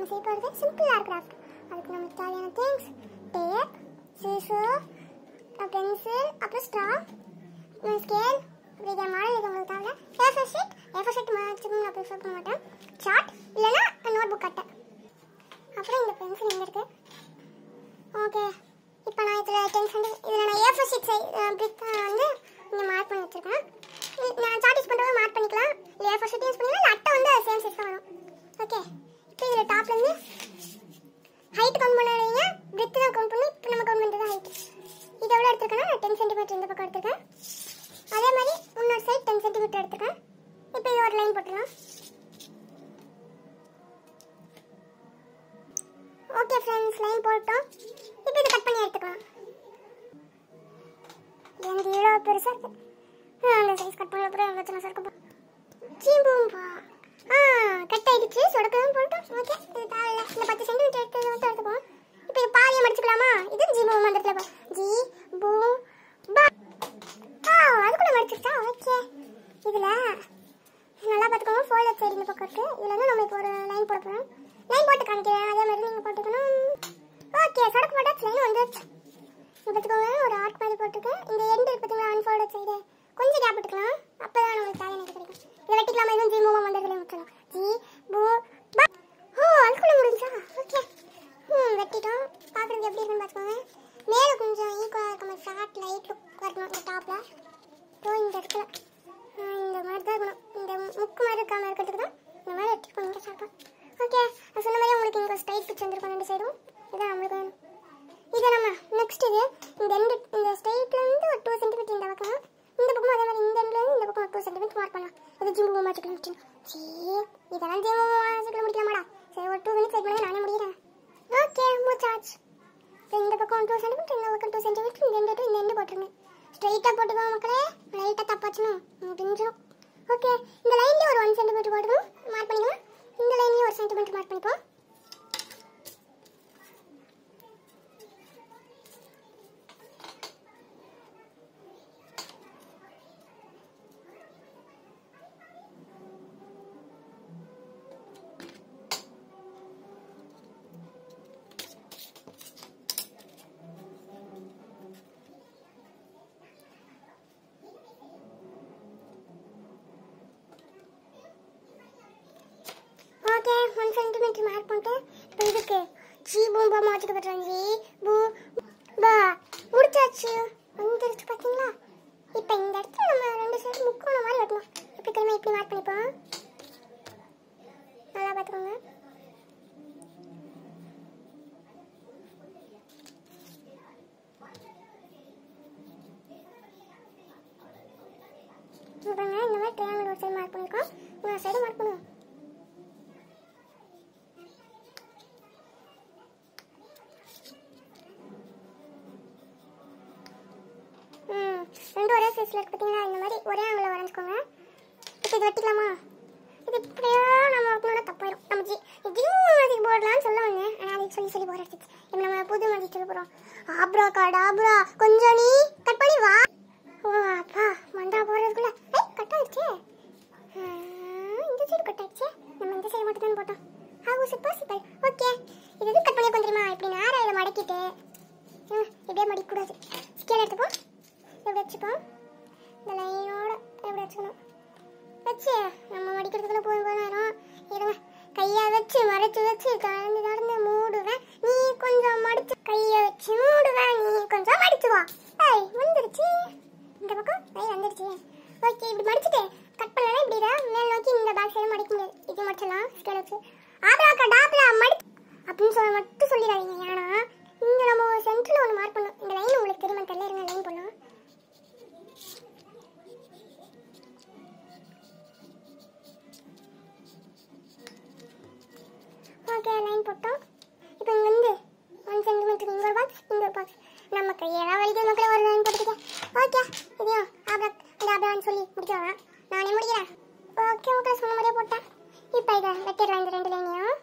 நம்ம செய்ய போகிறது சிம்பிள் ஏர் கிராஃப்ட். அதுக்கு நமக்கு தேவையான திங்ஸ் டேப், சீசர், பென்சில், அப்புறம் ஸ்ட்ரா, ஸ்கேல், இதே மாதிரி இது உங்களுக்கு தேவை. ஏஃபோர் ஷீட் வச்சுக்கணும், நான் ப்ரிஃபர் பண்ண மாட்டேன். சார்ட் இல்லைன்னா நோட் புக் கட்டை. அப்புறம் இந்த பென்சில் எங்கே இருக்குது? ஓகே, இப்போ நான் இதில் 10 cm இதில் நான் ஏஃபோர் ஷீட் பிரிக் வந்து இங்கே மார்க் பண்ணி வச்சுருக்கேன். நான் சார்ட் யூஸ் பண்ணுறவங்க மார்க் பண்ணிக்கலாம், இல்லை ஏஃபோர் ஷீட் யூஸ் பண்ணிக்கலாம், இல்லை அட்டை வந்து சேம் சைஸ் தான் வரும். ஓகே, இப்போ இதில் டாப்லேருந்து ஹைட் கவுண்ட் பண்ணுறீங்க, பிரித்து தான் கவுண்ட் பண்ணி இப்போ நம்ம கவுண்ட் பண்ணுறது ஹைட். இதை எவ்வளோ எடுத்துருக்கேன்னா 10 cm இந்த பக்கம் எடுத்துருக்கேன். அதே மாதிரி இன்னொரு சைட் 10 cm எடுத்துருக்கேன். இப்போ இது ஒரு லைன் போட்டுடலாம். ஓகே ஃப்ரெண்ட்ஸ், லைன் போட்டோம். இப்போ இதை கட் பண்ணி எடுத்துக்கலாம். எனக்கு இவ்வளோ பெருசாக இருக்குது, அந்த சைஸ் கட் பண்ண அப்புறம் எவ்வளோ சின்ன இருக்கும். சீம்பூம்பா கட் ஆகிடுச்சு, சொடக்கவும் போட்டோம். ஓகே, இது தேவையில்லை. இந்த 10 cm எடுத்து மட்டும் எடுத்துப்போம். இப்போ இது பாதியை மடிச்சுக்கலாமா? இது ஜி பூ மந்திரத்தில் ஜி பூ பா. அதுக்குள்ள மடிச்சிருச்சா? ஓகே, இதில் நல்லா பார்த்துக்கோங்க. ஃபோல்டர் சைடு இந்த பக்கம் இருக்குது. இதில் வந்து நம்ம இப்போ ஒரு லைன் போட போகிறோம். லைன் போட்டு காமிக்கிறேன், அதே மாதிரி நீங்கள் போட்டுக்கணும். ஓகே, சொடக்கு போட்டாச்சு, லைன் வந்துருச்சு. பார்த்துக்கோங்க, ஒரு ஆர்ட் மாதிரி போட்டுருக்கேன். இந்த எண்டு பார்த்தீங்களா, அன்ஃபோல்டர் சைடு கொஞ்சம் கேப் விட்டுக்கலாம், அப்போ தான் நம்மளுக்கு தேவை எனக்கு கிடைக்கும். இதை வெட்டிக்கலாமா? இதுவும் ஜி மூவ் மந்திரத்தில் முடிச்சிடலாம். ஜி பூ பா. அதுக்குள்ள முடிஞ்சா? ஓகே, வெட்டிட்டோம். பார்க்குறதுக்கு எப்படி இருக்குன்னு பார்த்துக்கோங்க. மேலே கொஞ்சம் ஈக்குவலாக இருக்க மாதிரி ஃப்ளாட் லைட் லுக் வரணும் இந்த டாப்பில். ஸோ இந்த இடத்துல இந்த மாதிரி தான் இருக்கணும். இந்த முக்கு மாதிரி இருக்காமல் இருக்கிறதுக்கு தான் இந்த மாதிரி வெட்டிக்கணும் ஷார்ப்பாக. ஓகே, நான் சொன்ன மாதிரி உங்களுக்கு இங்கே ஸ்ட்ரைட் பிச் வந்துருக்கோம் 2 சைடும். இதான் நம்மளுக்கு வேணும். இதை நம்ம நெக்ஸ்ட் இது இந்த ஸ்ட்ரைட்லேருந்து ஒரு 2 cm இந்த பக்கம், இந்த பக்கம் அதே மாதிரி இந்த எண்ட்லேருந்து இந்த பக்கம் 2 cm மார்க் பண்ணலாம். இது ஜிம்பு மாச்சுக்கலாம் முடிச்சிடும். சரி, இதெல்லாம் ஜிம்பு மாச்சுக்கலாம் முடிக்கலாமாடா? சரி, ஒரு 2 minutes வெயிட் பண்ணி நானே முடிக்கிறேன். ஓகே, முடிச்சாச்சு. இந்த பக்கம் 2 cm, இந்த பக்கம் 2 cm, இந்த எண்டு இந்த எண்டு போட்டுருங்க. ஸ்ட்ரைட்டாக போட்டுக்கோங்க மக்களே, லைட்டாக தப்பாச்சுன்னா முடிஞ்சிடும். ஓகே, இந்த லைன்லேயே ஒரு 1 cm போட்டுக்கணும், மார்க் பண்ணிக்கலாம். இந்த லைன்லேயே 1 cm மார்க் பண்ணிப்போம். ஓகே, 1 cm மார்க் பண்ணிட்டு இப்போ இதுக்கு ஜி பூம்பா மாச்சுட்டு பட்டுறேன். ஜி பூ பா முடிச்சாச்சு, வந்துருச்சு பார்த்தீங்களா? இப்போ இந்த இடத்துல நம்ம 2 சைடு முக்கோண மாதிரி வெட்டணும். இப்படி திரும்ப இப்படி மார்க் பண்ணிப்போம். நல்லா பார்த்துக்கோங்க. பாருங்க, இந்த மாதிரி ட்ரையாங்கிள் ஒரு சைடு மார்க் பண்ணியிருக்கோம், இன்னொரு சைடு மார்க் பண்ணுவோம். ரெண்டு ஒரே சைஸில் இருக்கு பார்த்தீங்களா? இந்த மாதிரி ஒரே ஆங்கிளில் வரைஞ்சிக்கோங்க. இப்போ இது வெட்டிக்கலாமா? இது இப்படியோ நம்ம வைக்கணும்னா தப்பாயிடும். நம்ம ஜிம்மு போடலாம்னு சொல்ல வந்தேன், ஆனால் அதுக்கு சொல்லி போட அடிச்சிச்சு. இப்போ நம்ம புது மாதிரி சொல்ல போகிறோம். ஆப்ரா காடாப்ரா, கொஞ்சம் நீ கட் பண்ணி வா. ஓ அப்பா, மண்டா போடுறதுக்குள்ள கட் ஆயிடுச்சு. இந்த சைடு கட் ஆயிடுச்சு, நம்ம இந்த சைடு மட்டும் தான் போட்டோம். How is it possible? Okay, இது எது கட் பண்ணி தெரியுமா? இப்படி நேரம் இதை மடக்கிட்டு இப்படியே மடிக்கக்கூடாது. ஸ்கேல் எடுத்துப்போம், எப்படி வச்சுப்போம், இந்த லைனோட எப்படி வச்சுக்கணும். வச்சு நம்ம மடிக்கிறதுக்குள்ள போதும் நேரம் இருங்க. கையை வச்சு மறைச்சு வச்சு நடந்து மூடுவேன், நீ கொஞ்சம் மடிச்சு. கையை வச்சு மூடுவேன், நீ கொஞ்சம் மடிச்சுவா. வந்துருச்சு இந்த பக்கம், வந்துருச்சு. ஓகே, இப்படி மடிச்சுட்டு கட் பண்ணலாம். இப்படி தான் மேல் நோக்கி இந்த பேக் சைடு மடிக்க முடியாது. இது மடிச்சிடலாம் ஸ்கேல் வச்சு. ஆப்ரா டாப்ரா மடி அப்படின்னு சொல்ல மட்டும் சொல்லிடாதீங்க. ஏன்னா இங்கே நம்ம ஒரு சென்டரில் ஒன்று மார்க் பண்ணணும். இந்த லைன் உங்களுக்கு தெரியுமா தெரியல, இருங்க லைன் பண்ணலாம். ஓகே, லைன் போட்டோம். இப்போ இங்கே வந்து 1 cm இங்கே ஒரு பாக்ஸ், இங்கே ஒரு பாக்ஸ். நம்ம கையெல்லாம் வலிக்குது மக்களே, ஒரு லைன் போட்டுக்கிட்டேன். ஓகே, இதையும் ஆப்ரான்னு சொல்லி முடிச்சிடலாம். நானே முடிக்கிறேன். ஓகே மக்களே, சொன்ன மாதிரியே போட்டேன். இப்போ இதை வெட்டிடலாம், இந்த 2 லைனையும்.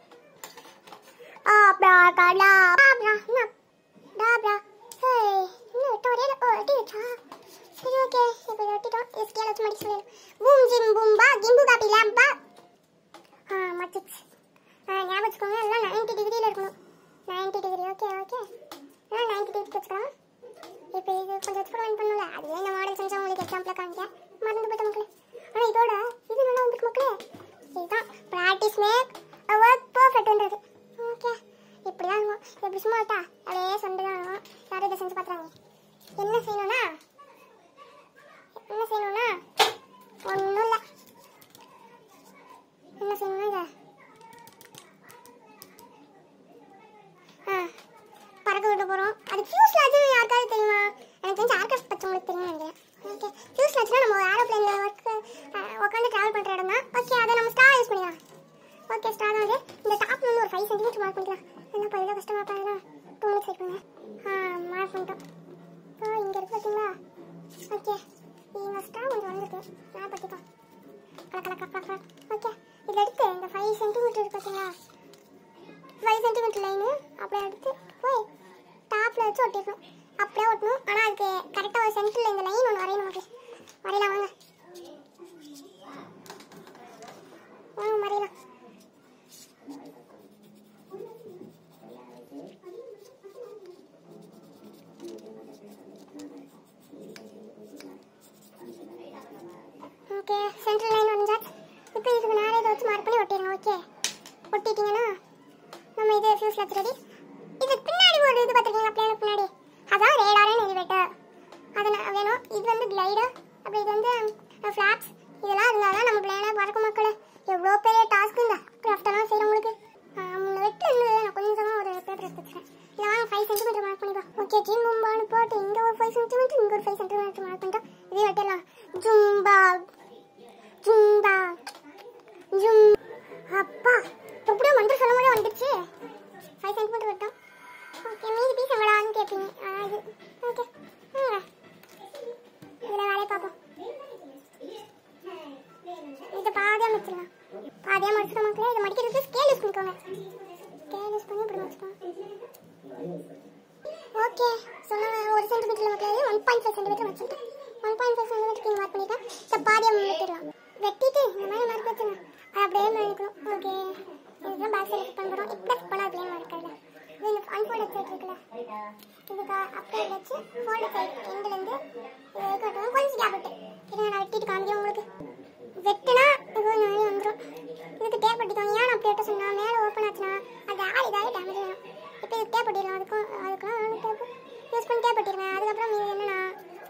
ஆப்ரா காடா ஆப்ரா டாப்ரா. இன்னும் வெட்ட வரையில வெட்டிடுச்சா? சரி, ஓகே, இப்போ வெட்டிட்டோம். ஸ்கேல் வச்சு மடிச்சு சொல்லிடலாம். பூம் ஜிம் பூம்பா கிம்பு காப்பி லேம்பா. மடிச்சிச்சு. ஞாபகம் வச்சுக்கோங்க, படம் தான். ஓகே, அதை நம்ம ஸ்டார் யூஸ் பண்ணிக்கலாம். ஓகே, ஸ்டார் தான். இந்த டாப் வந்து ஒரு 5 சென்டிமீட்டர் மார்க் பண்ணிக்கலாம். என்ன பையில கஷ்டமா பாருங்க. 2 மினிட்ஸ் வெயிட் பண்ணுங்க. மார்க் பண்ணிட்டோம். ஸோ இங்கே இருக்கு பார்த்தீங்களா? ஓகே, இந்த ஸ்டார் கொஞ்சம் வந்துருக்கு. நான் பற்றிட்டோம். ஓகே, இதில் எடுத்து இந்த 5 சென்டிமீட்டர் இருக்கு பார்த்தீங்களா? 5 சென்டிமீட்டர் லைனு அப்படியே எடுத்து போய் டாப்பில் வச்சு ஒட்டிக்கணும். அப்படியே ஒட்டணும். ஆனால் அதுக்கு கரெக்டாக ஒரு சென்டரில் இந்த லைன் ஒன்று வரையணும். நமக்கு வரையலாம் வாங்க. வரையலாம். ஓகே, சென்டர் லைன் வரைஞ்சாச்சு. இப்போ இதுக்கு நேரே இதை வச்சு மார்க் பண்ணி ஒட்டிடுங்க. ஓகே, ஒட்டிட்டீங்கன்னா நம்ம இது ஃபியூஸ் ரெடி. இது பின்னாடி ஒரு இது பார்த்துருக்கீங்களா? பிளேனுக்கு பின்னாடி அதான் ரேடார் எலிவேட்டர். அது வேணும். இது வந்து கிளைடர். அப்படி இது வந்து ஃப்ளாப்ஸ். இதெல்லாம் இருந்தால் தான் நம்ம பிளேனை பறக்கும். மக்கள் எவ்வளோ பெரிய டாஸ்க் இந்த கிராஃப்டெல்லாம் செய்கிறவங்களுக்கு. வெட்டு இருந்தது. நான் கொஞ்சமாக ஒரு பேப்பர் எடுத்து வச்சுக்கிறேன். இல்லை வாங்க 5 சென்டிமீட்டர் மார்க் பண்ணிக்கலாம். ஓகே, ஜிம்பும்பான்னு போட்டு இங்கே ஒரு 5 சென்டிமீட்டர், இங்கே ஒரு 5 சென்டிமீட்டர் மார்க் பண்ணிட்டோம். இதே வெட்டிடலாம். ஜும்பா ஜும்பா ஜும். அப்பா, எப்படியோ மந்திர சொல்ல முடியும் வந்துடுச்சு. 5 சென்டிமீட்டர் வெட்டோம். ஓகே, மீதி பீஸ் எங்கடான்னு கேட்பீங்க. இது ஓகே, இதில் வேலையை பார்ப்போம். இதை பாதியாக முடிச்சிடலாம். பாதியாக முடிச்சிட்டோம் மக்களே. இதை மடிக்கிறதுக்கு ஸ்கேல் யூஸ் பண்ணிக்கோங்க. ஸ்கேல் யூஸ் பண்ணி இப்படி முடிச்சுக்கோங்க. ஓகே, சொன்னாங்க 1 சென்டிமீட்டர் மக்களே. 1.5 சென்டிமீட்டர் வச்சுட்டேன். 1.5 சென்டிமீட்டருக்கு மார்க் பண்ணிட்டேன். இப்போ பாதியாக வெட்டிடலாம். வெட்டிட்டு இந்த மாதிரி மார்க் வச்சுங்க. அது அப்படியே மடிக்கணும். ஓகே, இதுதான் பேக் சைடு ஃபிட் பண்ணுறோம். இப்படி ஃபிட் பண்ணால் அப்படியே மடிக்கிறது. இது இந்த அன்ஃபோல்டட் சைட் இருக்குல்ல, இதுக்கு அப்படியே வச்சு ஃபோல்டட் சைட் எண்ட்லேருந்து கட்டணும். கொஞ்சம் கேப் விட்டு இருங்க, நான் வெட்டிட்டு காமிக்கிறேன் உங்களுக்கு. வெட்டுனா இது நிறைய வந்துடும். இதுக்கு டேப் பண்ணிக்கோங்க. ஏன் அப்படி வெட்ட சொன்னால் மேலே ஓப்பன் ஆச்சுன்னா அது இதாகி டேமேஜ் ஆகும். இப்போ இதுக்கு டேப் பண்ணிடலாம். அதுக்கெல்லாம் டேப் யூஸ் பண்ணி டேப் பண்ணிடுவேன். அதுக்கப்புறம் இது என்னன்னா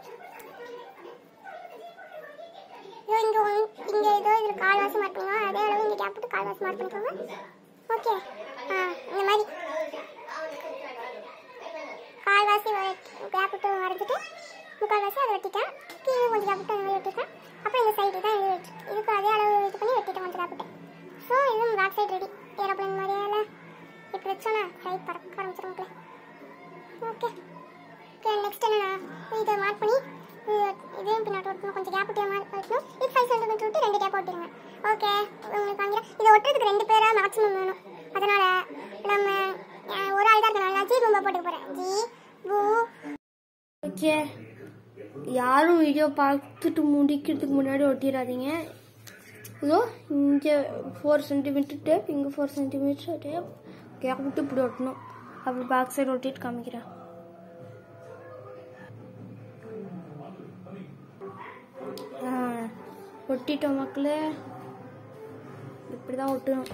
இங்கே ஏதோ இதில் கால்வாசி மார்க் பண்ணுவோம். அதே அளவு இங்கே கேப் விட்டு கால்வாசி மார்க் பண்ணிக்கோங்க. ஓகே, இந்த மாதிரி கால்வாசி கேப் விட்டு வரைஞ்சிட்டு முக்கால்வாசி அதை வெட்டிட்டேன். கீழே கொஞ்சம் கேப் விட்டு அந்த மாதிரி வெட்டிட்டேன். அப்புறம் இந்த சைடு தான் இது வச்சு இதுக்கு அதே அளவு இது பண்ணி வெட்டிட்டேன் கொஞ்சம் கேப் விட்டு. ஸோ இது பேக் சைடு ரெடி. ஏரோப்ளைன் மாதிரியால இப்படி வச்சோன்னா சைட் பறக்க ஆரம்பிச்சிருவோம். ஓகே ஓகே, நெக்ஸ்ட் என்னன்னா இதை மார்க் பண்ணி இதையும் பின்னாடி ஒட்டணும். கொஞ்சம் கேப் விட்டு மார்க் வைக்கணும். இது 5 சென்டிமீட்டர் விட்டு 2 கேப் ஒட்டிடுங்க. ஓகே, உங்களுக்கு வாங்கிக்கிறேன். இதை ஒட்டுறதுக்கு 2 பேராக மேக்ஸிமம் வேணும். அதனால் நம்ம ஒரு ஆள் தான் இருக்கனால ஜி பூம்பா போட்டு போகிறேன். ஜி பூ. ஓகே, யாரும் வீடியோ பார்த்துட்டு முடிக்கிறதுக்கு முன்னாடி ஒட்டிடாதீங்க. இதோ இங்கே 4 சென்டிமீட்டர் டேப், இங்கே 4 சென்டிமீட்டர் டேப் கேப் விட்டு இப்படி ஒட்டணும். அப்படி பேக் சைடு ஒட்டிட்டு காமிக்கிறேன். ஒட்டிட்டோம் மக்களே. இப்படி தான் ஒட்டணும்.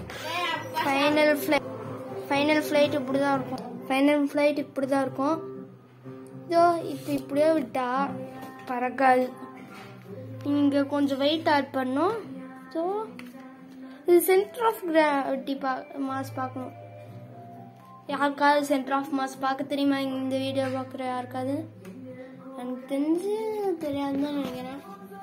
ஃபைனல் ஃப்ளைட் இப்படி தான் இருக்கும். இப்படி தான் இருக்கும். இதோ இப்போ இப்படியே விட்டா பறக்காது. இங்கே கொஞ்சம் வெயிட் ஆட் பண்ணும். ஸோ இது சென்டர் ஆஃப் கிராவிட்டி மாஸ் பார்க்கணும். யாருக்காவது சென்டர் ஆஃப் மாஸ் பார்க்க தெரியுமா? இந்த வீடியோ பார்க்குற யாருக்காவது? எனக்கு தெரிஞ்சு தெரியாதுன்னு நினைக்கிறேன்.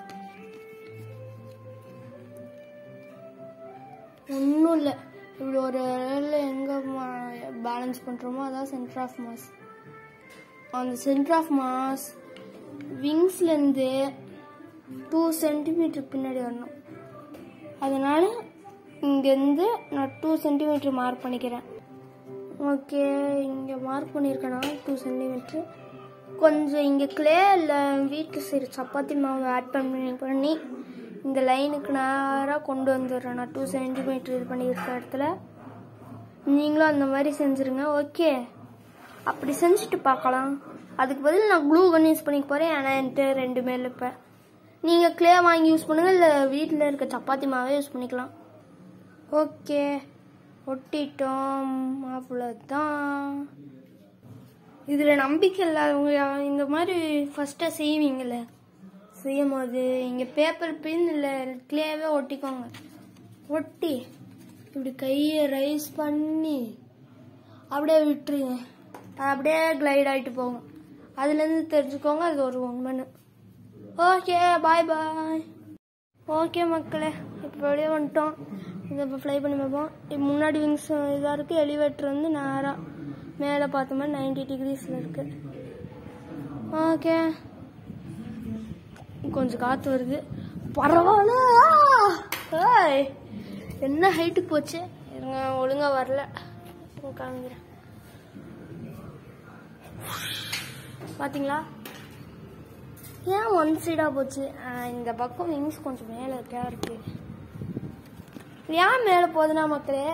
ஒன்றும் இல்லை, இப்படி ஒரு எங்கே பேலன்ஸ் பண்ணுறோமோ அதான் சென்டர் ஆஃப் மாஸ். அந்த சென்டர் ஆஃப் மாஸ் விங்ஸ்லேருந்து 2 சென்டிமீட்டர் பின்னாடி வரணும். அதனால் இங்கேருந்து நான் 2 சென்டிமீட்டர் மார்க் பண்ணிக்கிறேன். ஓகே, இங்கே மார்க் பண்ணியிருக்கேன்னா 2 சென்டிமீட்டர். கொஞ்சம் இங்கே கிளே இல்லை வீட்டில் சரி சப்பாத்தி மாவு ஆட் பண்ணி இந்த லைனுக்கு நேராக கொண்டு வந்துடுறேன். நான் 2 சென்டிமீட்டர் இது பண்ணியிருக்க இடத்துல நீங்களும் அந்த மாதிரி செஞ்சுருங்க. ஓகே, அப்படி செஞ்சுட்டு பார்க்கலாம். அதுக்கு பதில் நான் க்ளூ கன் யூஸ் பண்ணிக்க போகிறேன். ஆனால் என்கிட்ட 2 மேல் இப்போ நீங்கள் கிளே வாங்கி யூஸ் பண்ணுங்கள், இல்லை வீட்டில் இருக்க சப்பாத்தி மாவே யூஸ் பண்ணிக்கலாம். ஓகே, ஒட்டிட்டோம். அவ்வளோதான். இதில் நம்பிக்கை இல்லாதவங்க இந்த மாதிரி ஃபஸ்ட்டாக செய்வீங்களே, செய்யும் போது இங்கே பேப்பர் பின் இல்லை கிளேவே ஒட்டிக்கோங்க. ஒட்டி இப்படி கையை ரைஸ் பண்ணி அப்படியே விட்டுருங்க. அப்படியே கிளைட் ஆகிட்டு போகும். அதுலேருந்து தெரிஞ்சுக்கோங்க அது ஒரு உண்மைன்னு. ஓகே, பாய் பாய். ஓகே மக்களே, இப்போ வெளியே வந்துட்டோம். இதை இப்போ ஃப்ளை பண்ணி பார்ப்போம். இப்போ முன்னாடி விங்ஸ் இதாக இருக்குது. எலிவேட்டர் வந்து நேராக மேலே பார்த்த மாதிரி 90 டிகிரிஸில் இருக்குது. ஓகே, கொஞ்சம் காற்று வருது. பரவாயில்ல. என்ன ஹைட்டுக்கு போச்சு இருங்க, ஒழுங்கா வரல. காமிக்கிறேன். பாத்தீங்களா ஏன் ஒன் சைடா போச்சு? இந்த பக்கம் விங்ஸ் கொஞ்சம் மேல இருக்கு. ஏன் மேல போகுதுன்னா மக்களே,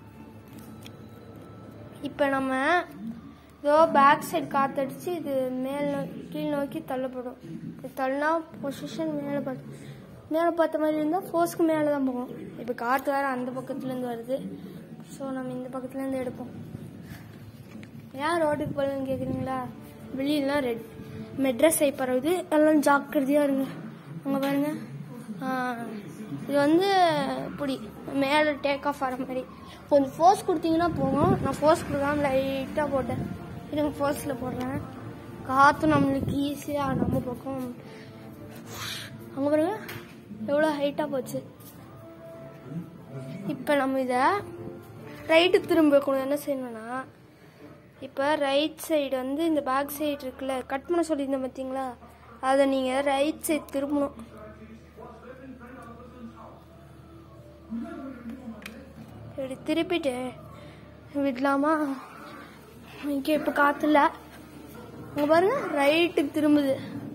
இப்ப நம்ம இதோ பேக் சைடு காத்தடிச்சு இது கீழ் நோக்கி தள்ளப்படும். தள்ளினா பொசிஷன் மேலே பார்த்த மாதிரி இருந்தால் ஃபோர்ஸ்க்கு மேலே தான் போகும். இப்போ காற்று வேறு அந்த பக்கத்துலேருந்து வருது. ஸோ நம்ம இந்த பக்கத்துலேருந்து எடுப்போம். ஏன் ரோட்டுக்கு போகலன்னு கேட்குறீங்களா? வெளியெல்லாம் மெட்ராஸ் சைட் பரவுது. எல்லாம் ஜாக்கிரதையாக இருங்க. அங்கே பாருங்க, இது வந்து இப்படி மேலே டேக் ஆஃப் ஆகிற மாதிரி கொஞ்சம் ஃபோர்ஸ் கொடுத்தீங்கன்னா போகும். நான் ஃபோர்ஸ் கொடுக்காம லைட்டாக போட்டேன். இதுங்க ஃபோர்ஸில் போடுறேன். காற்று நம்மளுக்கு ஈஸியாக நம்ம பக்கம். அங்கே பாருங்க எவ்வளோ ஹைட்டாக போச்சு. இப்போ நம்ம இதை ரைட்டுக்கு திரும்ப வைக்கணும். என்ன செய்யணும்னா, இப்போ ரைட் சைடு வந்து இந்த பேக் சைடு இருக்குல்ல, கட் பண்ண சொல்லியிருந்தேன் பார்த்தீங்களா, அதை நீங்கள் ரைட் சைடு திரும்பணும். இப்படி திருப்பிட்டு விடலாமா? இங்கே இப்போ காற்றுல அங்கே பாருங்க ரைட்டுக்கு திரும்புது.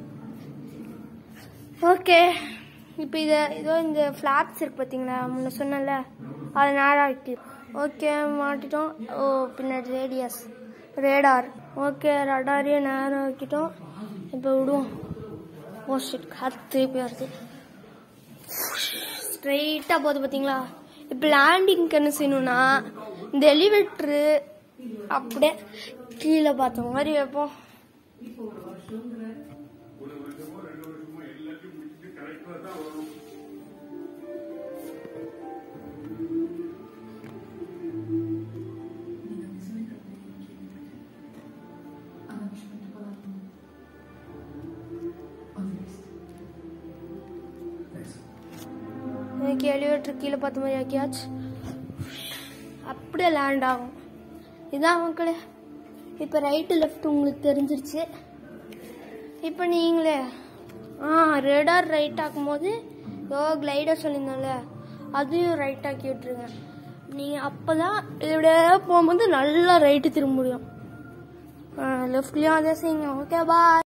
ஓகே, இப்போ இதோ இந்த ஃப்ளாப்ஸ் இருக்கு பார்த்தீங்களா, முன்ன சொன்னல, அதை நேராக வைக்க. ஓகே, மாட்டிட்டோம். ஓ, பின்னாடி ரேடார். ஓகே, ரடாரையும் நேரம் வைக்கிட்டோம். இப்போ விடுவோம். ஓ ஷிட், காற்று போயிடுது. ஸ்ட்ரெயிட்டாக போகுது பார்த்தீங்களா? இப்போ லேண்டிங்க்கு என்ன செய்யணும்னா, இந்த எலிவேட்டரு அப்படியே கீழே பார்த்த மாதிரி வைப்போம். எலிவேட்டர் கீழே பார்த்த மாதிரி ஆக்கியாச்சு. அப்படியே லேண்ட் ஆகும். இதான் மக்களே. இப்போ ரைட்டு லெஃப்ட் உங்களுக்கு தெரிஞ்சிருச்சு. இப்போ நீங்களே ரேடார் ரைட் ஆக்கும்போது கிளைடர் சொல்லியிருந்தோம்ல, அதையும் ரைட் ஆக்கி விட்டுருங்க. நீங்கள் அப்போ தான் இதோட போகும்போது நல்லா ரைட்டு திரும்ப முடியும். லெஃப்ட்லேயும் அதே செய்யுங்க. ஓகே, பாய்.